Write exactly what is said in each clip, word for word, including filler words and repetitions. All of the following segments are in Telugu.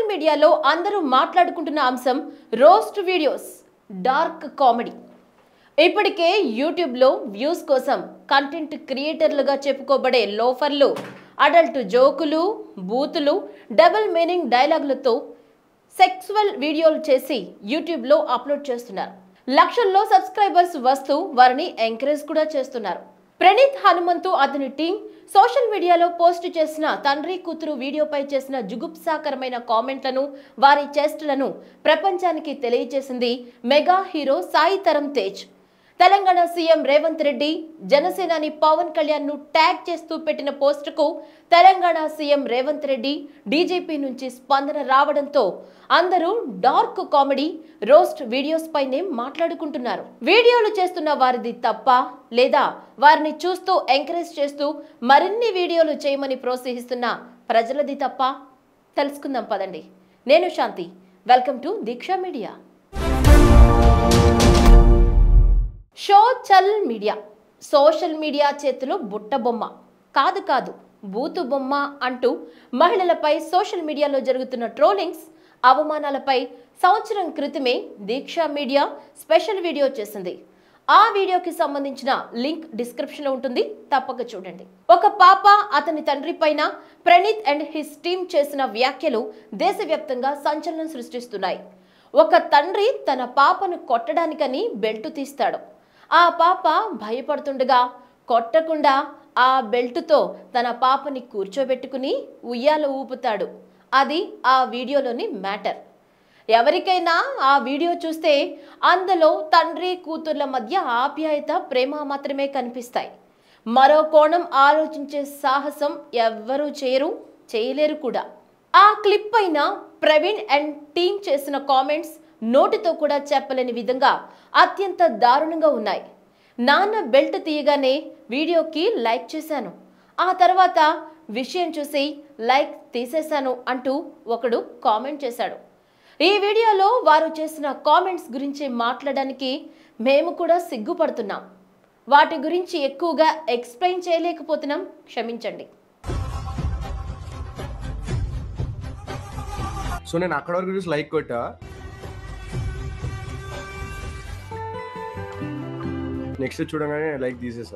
మీడియాలో అందరూ మాట్లాడుకుంటున్న అంశం రోస్ట్ వీడియోస్, డార్క్ కామెడీ. ఇప్పటికే యూట్యూబ్లో వ్యూస్ కోసం కంటెంట్ క్రియేటర్లుగా చెప్పుకోబడే లోఫర్లు అడల్ట్ జోకులు, బూతులు, డబుల్ మీనింగ్ డైలాగులతో సెక్సువల్ వీడియోలు చేసి యూట్యూబ్లో అప్లోడ్ చేస్తున్నారు. లక్షల్లో సబ్స్క్రైబర్స్ వస్తూ వారిని ఎంకరేజ్ కూడా చేస్తున్నారు. ప్రణీత్ హనుమంతు అతని టీం సోషల్ మీడియాలో పోస్ట్ చేసిన తండ్రి కూతురు వీడియోపై చేసిన జుగుప్సాకరమైన కామెంట్లను, వారి చేష్టలను ప్రపంచానికి తెలియజేసింది mega hero Sai Dharam Tej. Telangana CM Revanth Reddy జనసేనాని పవన్ కళ్యాణ్ ను ట్యాగ్ చేస్తూ పెట్టిన పోస్టుకు తెలంగాణ సీఎం రేవంత్ రెడ్డి డీజీపీ నుంచి స్పందన రావడంతో అందరూ డార్క్ కామెడీ, రోస్ట్ వీడియోస్ పైనే మాట్లాడుకుంటున్నారు. వీడియోలు చేస్తున్న వారిది తప్ప, లేదా వారిని చూస్తూ ఎంకరేజ్ చేస్తూ మరిన్ని వీడియోలు చేయమని ప్రోత్సహిస్తున్న ప్రజలది తప్ప? తెలుసుకుందాం పదండి. నేను Shanti, welcome to Deeksha media. Show చల్ మీడియా సోషల్ మీడియా చేతిలో బుట్ట బొమ్మ కాదు కాదు బూతు బొమ్మ అంటూ మహిళలపై సోషల్ మీడియాలో జరుగుతున్న ట్రోలింగ్స్, అవమానాలపై సంవత్సరం క్రితమే దీక్ష మీడియా స్పెషల్ వీడియో చేసింది. ఆ వీడియోకి సంబంధించిన లింక్ డిస్క్రిప్షన్ లో ఉంటుంది, తప్పక చూడండి. ఒక పాప, అతని తండ్రి పైన ప్రణీత్ అండ్ హిస్ టీమ్ చేసిన వ్యాఖ్యలు దేశవ్యాప్తంగా సంచలనం సృష్టిస్తున్నాయి. ఒక తండ్రి తన పాపను కొట్టడానికని బెల్టు తీస్తాడు. ఆ పాప భయపడుతుండగా కొట్టకుండా ఆ బెల్టుతో తన పాపని కూర్చోబెట్టుకుని ఉయ్యాల ఊపుతాడు. అది ఆ వీడియోలోని మ్యాటర్. ఎవరికైనా ఆ వీడియో చూస్తే అందులో తండ్రి కూతుర్ల మధ్య ఆప్యాయత, ప్రేమ మాత్రమే కనిపిస్తాయి. మరో కోణం ఆలోచించే సాహసం ఎవ్వరూ చేయరు, చేయలేరు కూడా. ఆ క్లిప్ పైన ప్రవీణ్ అండ్ టీమ్ చేసిన కామెంట్స్ నోటితో కూడా చెప్పలేని విధంగా అత్యంత దారుణంగా ఉన్నాయి. నాన్న బెల్ట్ తీయగానే వీడియోకి లైక్ చేశాను, ఆ తర్వాత విషయం చూసి లైక్ తీసేశాను అంటూ ఒకడు కామెంట్ చేశాడు. ఈ వీడియోలో వారు చేసిన కామెంట్స్ గురించి మాట్లాడడానికి మేము కూడా సిగ్గుపడుతున్నాం. వాటి గురించి ఎక్కువగా ఎక్స్ప్లెయిన్ చేయలేకపోతున్నాం, క్షమించండి. సో నేను అక్కడ వరకు చూసి లైక్ కొట్టా, నెక్స్ట్ చూడగానే లైక్ తీసేసా.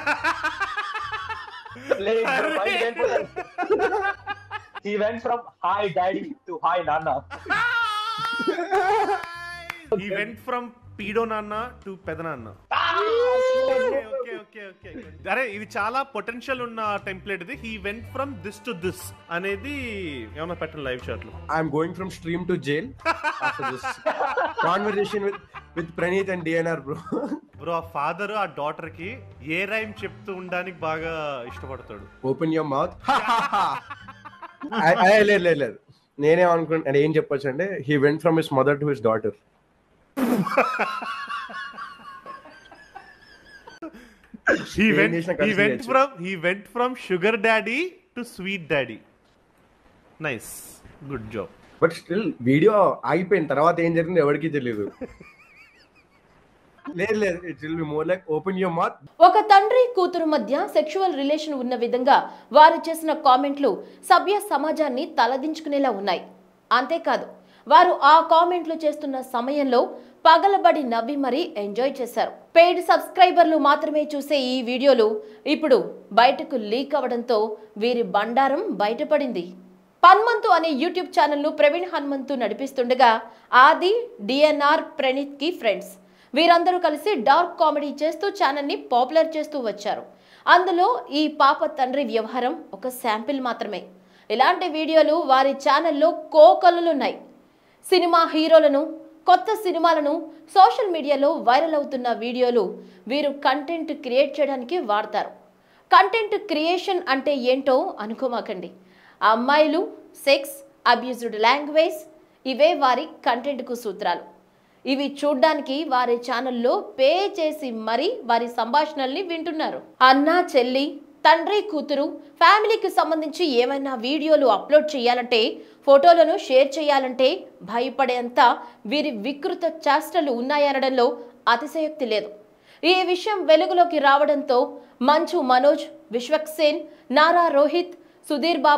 He went from hi daddy to hi nana. He went from pedo nana to peda nana. Okay, okay, okay, okay. అరే ఇది చాలా పొటెన్షియల్ ఉన్న టెంప్లెట్ ఇది. He went from this to this అనేది ఏమన్నా పెట్టండి లైవ్ షాట్ లో. I'm going from stream to jail after this conversation with with Praneeth and D N R bro. Bro ఆ ఫాదర్ ఆ డాటర్ కి ఏ రైమ్ చెప్తూ ఉండడానికి బాగా ఇష్టపడతాడు. Open your mouth. లేదు లేదు లేదు నేనేం అనుకుంటా, ఏం చెప్పొచ్చు అంటే he went from his mother to his daughter. he went he went from he went from sugar daddy to sweet daddy. Nice, good job. But still video అయిపోయిన తర్వాత ఏం జరిగింది ఎవరికీ తెలియదు. లేదు లేదు it will be more like open your mouth. ఒక తండ్రి కూతురు మధ్య సెక్షువల్ రిలేషన్ ఉన్న విధంగా వారు చేసిన కామెంట్లు సభ్య సమాజాన్ని తలదించుకునేలా ఉన్నాయి. అంతేకాదు, వారు ఆ కామెంట్లు చేస్తున్న సమయంలో పగలబడి నవ్వి మరీ ఎంజాయ్ చేశారు. పెయిడ్ సబ్స్క్రైబర్లు మాత్రమే చూసే ఈ వీడియోలు ఇప్పుడు బయటకు లీక్ అవడంతో వీరి బండారం బయటపడింది. హనుమంతు అనే యూట్యూబ్ ఛానల్ను ప్రవీణ్ హనుమంతు నడిపిస్తుండగా ఆది, డిఎన్ఆర్, ప్రణీత్ కి ఫ్రెండ్స్. వీరందరూ కలిసి డార్క్ కామెడీ చేస్తూ ఛానల్ని పాపులర్ చేస్తూ వచ్చారు. అందులో ఈ పాప తండ్రి వ్యవహారం ఒక శాంపిల్ మాత్రమే. ఇలాంటి వీడియోలు వారి ఛానల్లో కోకొల్లలున్నాయి. సినిమా హీరోలను, కొత్త సినిమాలను సోషల్ మీడియాలో వైరల్ అవుతున్న వీడియోలు వీరు కంటెంట్ క్రియేట్ చేయడానికి వాడతారు. కంటెంట్ క్రియేషన్ అంటే ఏంటో అనుకోమాకండి. అమ్మాయిలు, సెక్స్, అబ్యూజ్డ్ లాంగ్వేజ్, ఇవే వారి కంటెంట్కు సూత్రాలు. ఇవి చూడ్డానికి వారి ఛానల్లో పే చేసి మరీ వారి సంభాషణల్ని వింటున్నారు. అన్న, చెల్లి, తండ్రి, కూతురు, ఫ్యామిలీకి సంబంధించి ఏమైనా వీడియోలు అప్లోడ్ చేయాలంటే, ఫోటోలను షేర్ చేయాలంటే భయపడేంత వీరి వికృత చేష్టలు ఉన్నాయనడంలో అతిశయోక్తి లేదు. ఈ విషయం వెలుగులోకి రావడంతో మంచు మనోజ్, విశ్వక్ సేన్, నారా రోహిత్, సుధీర్ బాబు,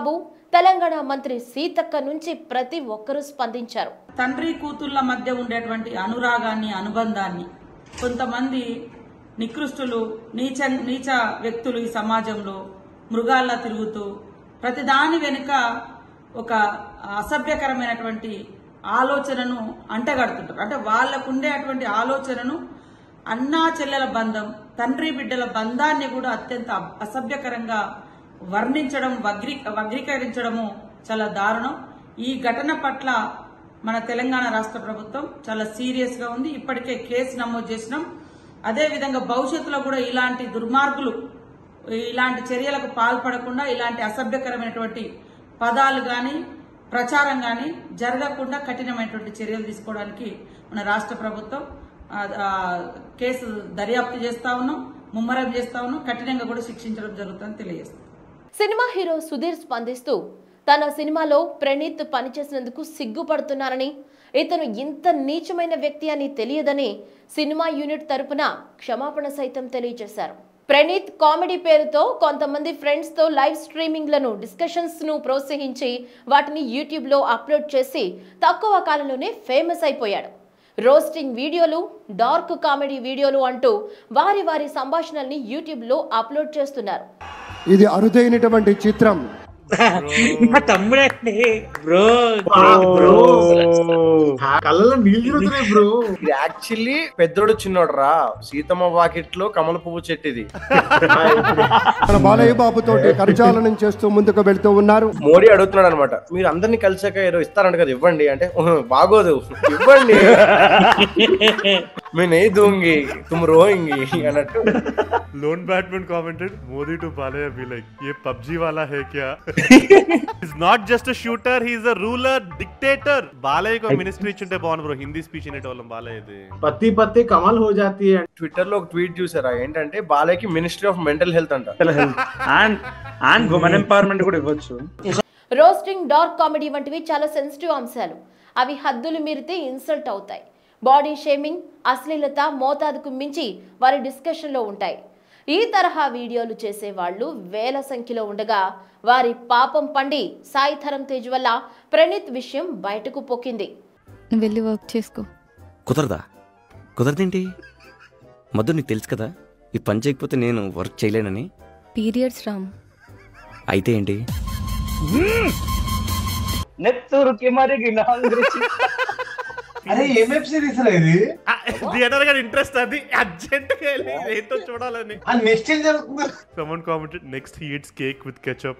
తెలంగాణ మంత్రి సీతక్క నుంచి ప్రతి ఒక్కరూ స్పందించారు. తండ్రి కూతుళ్ల మధ్య ఉండేటువంటి అనురాగాన్ని, అనుబంధాన్ని కొంతమంది నికృష్టులు, నీచ నీచ వ్యక్తులు ఈ సమాజంలో మృగాల్లా తిరుగుతూ ప్రతిదాని వెనుక ఒక అసభ్యకరమైనటువంటి ఆలోచనను అంటగడుతుంటారు. అంటే వాళ్లకుండే అటువంటి ఆలోచనను అన్నా చెల్లెల బంధం, తండ్రి బిడ్డల బంధాన్ని కూడా అత్యంత అసభ్యకరంగా వర్ణించడం, వగ్రీ వగ్రీకరించడము చాలా దారుణం. ఈ ఘటన పట్ల మన తెలంగాణ రాష్ట్ర ప్రభుత్వం చాలా సీరియస్ గా ఉంది. ఇప్పటికే కేసు నమోదు చేసినాం. అదేవిధంగా భవిష్యత్తులో కూడా ఇలాంటి దుర్మార్గులు ఇలాంటి చర్యలకు పాల్పడకుండా, ఇలాంటి అసభ్యకరమైనటువంటి పదాలు గాని ప్రచారం గాని జరగకుండా కఠినమైనటువంటి చర్యలు తీసుకోవడానికి మన రాష్ట్ర ప్రభుత్వం కేసు దర్యాప్తు చేస్తా ఉన్నాం, ముమ్మరం చేస్తా ఉన్నాం, కఠినంగా కూడా శిక్షించడం జరుగుతుందని తెలియజేస్తాం. సినిమా హీరో సుధీర్ స్పందిస్తూ తన సినిమాలో ప్రణీత్ పనిచేసినందుకు సిగ్గుపడుతున్నారని, ఇతను ఇంత నీచమైన వ్యక్తి అని తెలియదని సినిమా యూనిట్ తరపున క్షమాపణ సైతం తెలియజేశారు. ప్రణీత్ కామెడీ పేరుతో కొంతమంది ఫ్రెండ్స్ తో లైవ్ స్ట్రీమింగ్లను, డిస్కషన్స్ ను ప్రోత్సహించి వాటిని యూట్యూబ్ లో అప్లోడ్ చేసి తక్కువ కాలంలోనే ఫేమస్ అయిపోయాడు. రోస్టింగ్ వీడియోలు, డార్క్ కామెడీ వీడియోలు అంటూ వారి వారి సంభాషణల్ని యూట్యూబ్ లో అప్లోడ్ చేస్తున్నారు. ఇది అరుదైనటువంటి చిత్రం. తమ్ముడండి బ్రో, కళ్ళలో నీళ్ళు తిరుగుతున్నాయి బ్రో. ఇది యాక్చువల్లీ పెద్దోడు చిన్నోడు రా, సీతమ్మ వాకిట్లో కమల పువ్వు చెట్టిది. మన బాలయ్య బాబుతో కరచాలనం చేస్తూ ముందుకు వెళ్తూ ఉన్నారు. మోడీ అడుగుతున్నాడు అనమాట, మీరు అందరినీ కలిసాక ఏదో ఇస్తారంట కదా, ఇవ్వండి అంటే బాగోదు ఇవ్వండి, मैं नहीं दूंगी तुम रोएंगी అన్నట్టు. Lone batman commented Modi to Balayya be like ये पबजी वाला है क्या? Is not just a shooter, he is a ruler dictator. Balayya को मिनिस्ट्री ఇచ్చుంటే బాగుంది బ్రో, హిందీ స్పీచ్ ఇనేటోళ్ళం బాలయ్యది. పత్తి పత్తి కమల్ హో జాతి है. ట్విట్టర్ లో ఒక ట్వీట్ చూసారా, ఏంటంటే బాలయ్యకి మినిస్ట్రీ ఆఫ్ మెంటల్ హెల్త్ అంట. అండ్ అండ్ ఉమెన్ ఎంపవర్మెంట్ కూడా ఇవ్వచ్చు. రోస్టింగ్, డార్క్ కామెడీ వంటివి చాలా సెన్సిటివ్ అంశాలు. అవి హద్దులు మీరితే ఇన్సల్ట్ అవుతాయి. బాడీ షేమింగ్, అశ్లీలత మోతాదుకు మించి వారి డిస్కషన్లో ఉంటాయి. ఈ తరహా వీడియోలు చేసే వాళ్ళు వేల సంఖ్యలో ఉండగా వారి పాపం పండి సాయి ధరమ్ తేజ్ వల్ల ప్రణీత్ విషయం బయటకు పొక్కింది. వెళ్ళి వర్క్ చేసుకో. కుదరదా? కుదరదేంటి? మధు నీకు తెలుసు కదా, ఈ పని చేయకపోతే నేను వర్క్ చేయలేనని. పీరియడ్స్ రామ్. అయితే ఏంటి? నెత్తూరుకి మరిగి అరే ఏం వెబ్ సిరీస్ రా ఇది? థియేటర్ గా ఇంట్రెస్ట్ అది అర్జెంట్ గా ఏంటో చూడాలని. ఆ నెక్స్ట్ ఏం జరుగుతుంది? Someone commented next he eats cake with ketchup.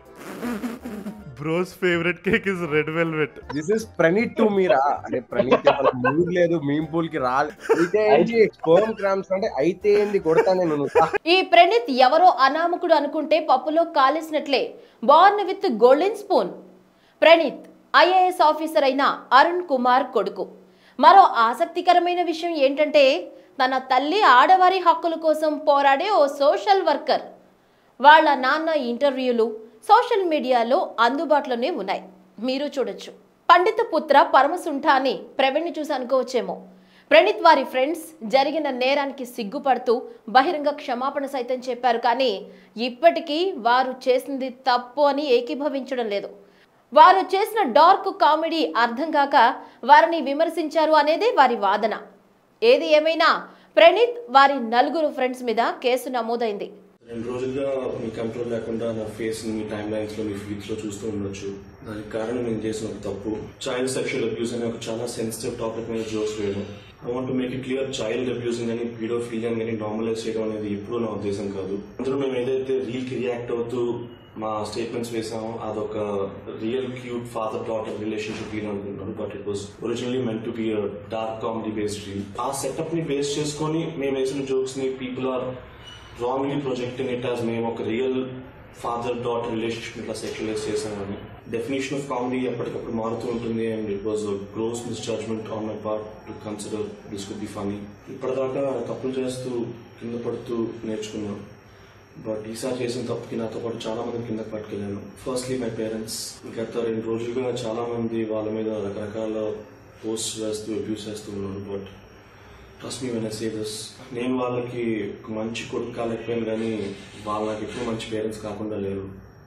Bro's favorite cake is red velvet. This is Pranit to me రా. అంటే ప్రణీత్ అసలు మూడ్ లేదు, మీమ్ పూల్ కి రాలేదు. అయితే ఏంటి స్పర్మ్ క్రాంప్స్ అంటే అయితే ఏంది కొడతా నేను. ఈ ప్రణీత్ ఎవరో అనామకుడు అనుకుంటే పప్పులో కాలేసినట్లే. Born with golden spoon. Praneeth IAS officer అయిన అరుణ్ కుమార్ కొడుకు. మరో ఆసక్తికరమైన విషయం ఏంటంటే తన తల్లి ఆడవారి హక్కుల కోసం పోరాడే ఓ సోషల్ వర్కర్. వాళ్ళ నాన్న ఇంటర్వ్యూలు సోషల్ మీడియాలో అందుబాటులోనే ఉన్నాయి, మీరు చూడొచ్చు. పండిత పుత్ర పరమసుంఠ అని ప్రవీణ్ని చూసి అనుకోవచ్చేమో. ప్రణీత్ వారి ఫ్రెండ్స్ జరిగిన నేరానికి సిగ్గుపడుతూ బహిరంగ క్షమాపణ సైతం చెప్పారు. కానీ ఇప్పటికీ వారు చేసింది తప్పు అని ఏకీభవించడం లేదు. వారు చేసిన డార్క్ కామెడీ అర్థం కాక వారిని విమర్శించారు అనేదే వారి వాదన. ఏది ఏమైనా ప్రణీత్ వారి నలుగురు ఫ్రెండ్స్ మీద కేసు నమోదైంది. రెండు రోజులుగా మీ కంట్రోల్ లేకుండా నా ఫేస్ మీ టైమ్ లైన్స్ లో, మీ ఫీడ్స్ లో చూస్తూ ఉండొచ్చు. దానికి కారణం నేను చేసిన ఒక తప్పు, చైల్డ్ సెక్షువల్ అబ్యూస్ అనే ఒక చాలా సెన్సిటివ్ టాపిక్ మీద జోక్స్ వేయడం. I want to make it clear, child abusing అని, పీడోఫిలియా అని నార్మలైజ్ చేయడం అనేది ఎప్పుడూ నా ఉద్దేశం కాదు. అందులో మేము ఏదైతే రీల్ కి రియాక్ట్ అవుతూ మా స్టేట్మెంట్స్ వేసాము, అదొక real cute father daughter relationship reel అనుకుంటున్నాను. But it was originally meant to be a dark comedy based reel. ఆ సెటప్ ని బేస్ చేసుకుని మేము వేసిన జోక్స్ ని people are wrongly projecting it as మేము ఒక రియల్ ఫాదర్ డాటర్ రిలేషన్షిప్ ఇట్లా సెక్షువలైజ్ చేసామని. డెఫినేషన్ ఆఫ్ కామెడీ ఎప్పటికప్పుడు మారుతూ ఉంటుంది. And it was a gross misjudgement on my part to consider this could be funny. ఇప్పటిదాకా తప్పులు చేస్తూ కింద పడుతూ నేర్చుకున్నాను. బట్ ఈసారి చేసిన తప్పుకి నాతో పాటు చాలా మంది కిందకి పట్టుకెళ్ళాను. Firstly my parents. గత రెండు రోజులుగా చాలా మంది వాళ్ళ మీద రకరకాల పోస్ట్ వేస్తూ అబ్యూస్ చేస్తూ ఉన్నారు. But trust me when I say this, నేను వాళ్ళకి మంచి కొడుకు కాలేకపోయాను, కానీ వాళ్ళకి ఎక్కువ మంచి పేరెంట్స్ కాకుండా లేరు.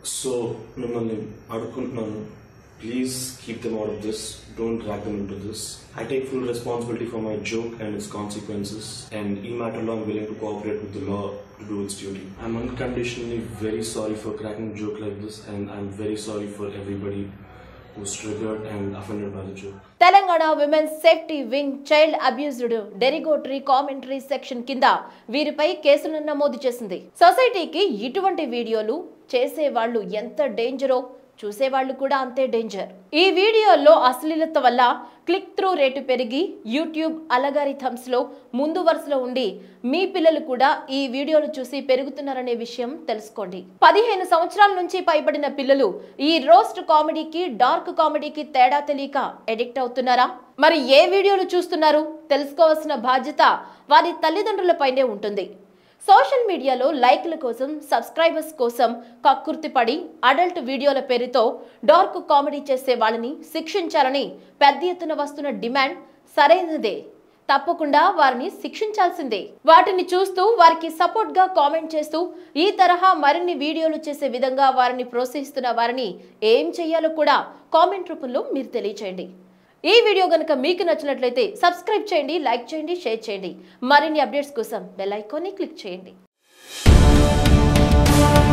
సో మిమ్మల్ని అడుగుకుంటున్నాను, please keep them out of this. Don't drag them into this. I take full responsibility for my joke and its consequences. And in matter law, I'm willing to cooperate with the law to do its duty. I'm unconditionally very sorry for cracking a joke like this, and I'm very sorry for everybody who's triggered and offended by the joke. Telangana women's safety wing child abused derogatory commentary section కింద వీరిపై కేసులను నమోదు చేసింది. సొసైటీకి ఇటువంటి వీడియోలు చేసే వాళ్ళు ఎంత డేంజరో చూసేవాళ్లు కూడా అంతే డేంజర్. ఈ వీడియోల్లో అశ్లీలత వల్ల క్లిక్ త్రూ రేటు పెరిగి యూట్యూబ్ అలగారిథమ్స్ లో ముందు వరుసలో ఉండి మీ పిల్లలు కూడా ఈ వీడియోలు చూసి పెరుగుతున్నారనే విషయం తెలుసుకోండి. పదిహేను సంవత్సరాల నుంచి పైబడిన పిల్లలు ఈ రోస్ట్ కామెడీకి డార్క్ కామెడీకి తేడా తెలియక ఎడిక్ట్ అవుతున్నారా? మరి ఏ వీడియోలు చూస్తున్నారు తెలుసుకోవాల్సిన బాధ్యత వారి తల్లిదండ్రులపైనే ఉంటుంది. సోషల్ మీడియాలో లైక్ల కోసం సబ్స్క్రైబర్స్ కోసం కక్కుర్తిపడి అడల్ట్ వీడియోల పేరుతో డార్క్ కామెడీ చేసే వాళ్ళని శిక్షించాలని పెద్ద ఎత్తున వస్తున్న డిమాండ్ సరైనదే. తప్పకుండా వారిని శిక్షించాల్సిందే. వాటిని చూస్తూ వారికి సపోర్ట్ గా కామెంట్ చేస్తూ ఈ తరహా మరిన్ని వీడియోలు చేసే విధంగా వారిని ప్రోత్సహిస్తున్న వారిని ఏం చేయాలో కూడా కామెంట్ రూపంలో మీరు తెలియచేయండి. ఈ వీడియో గనుక మీకు నచ్చినట్లయితే సబ్స్క్రైబ్ చేయండి, లైక్ చేయండి, షేర్ చేయండి. మరిన్ని అప్డేట్స్ కోసం బెల్ ఐకాన్ని క్లిక్ చేయండి.